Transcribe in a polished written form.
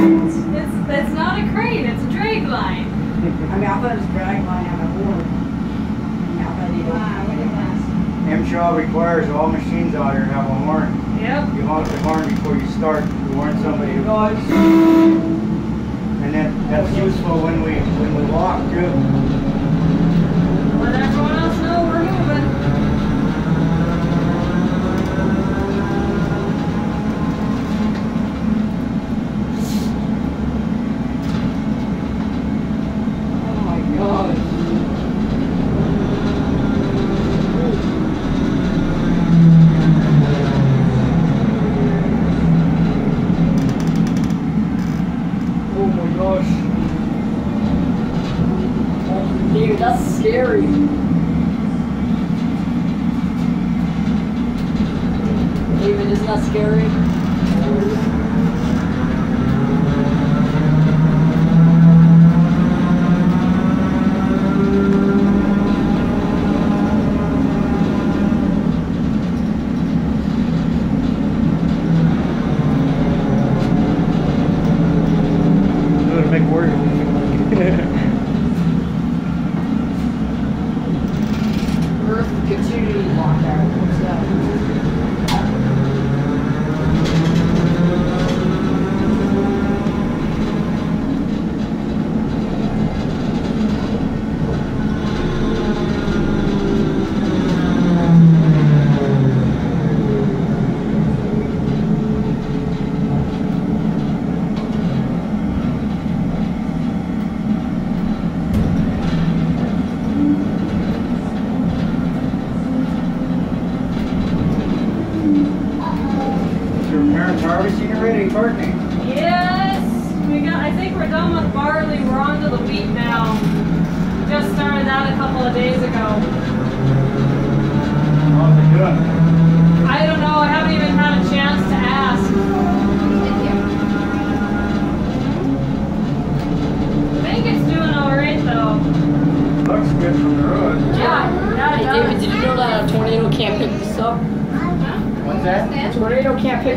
It's not a crane, it's a dragline. I mean, I thought it was dragline on a board. MSHA requires all machines out here have a horn. Yep. You honk the horn before you start to warn somebody. And that's useful when we walk too. Let everyone else know we're moving. Oh my God. Oh my gosh. Dude, that's scary. David, isn't that scary? To make work. Earth continuity lockout. What's that? Your parents harvesting already, Courtney? Yes, I think we're done with barley. We're on to the wheat now. Just started that a couple of days ago. How's it doing? I don't know. I haven't even had a chance to ask. I think it's doing all right though. Looks good from the road. Yeah, Hey, David, did you know that a tornado can't pick this up? What's that? A tornado can't pick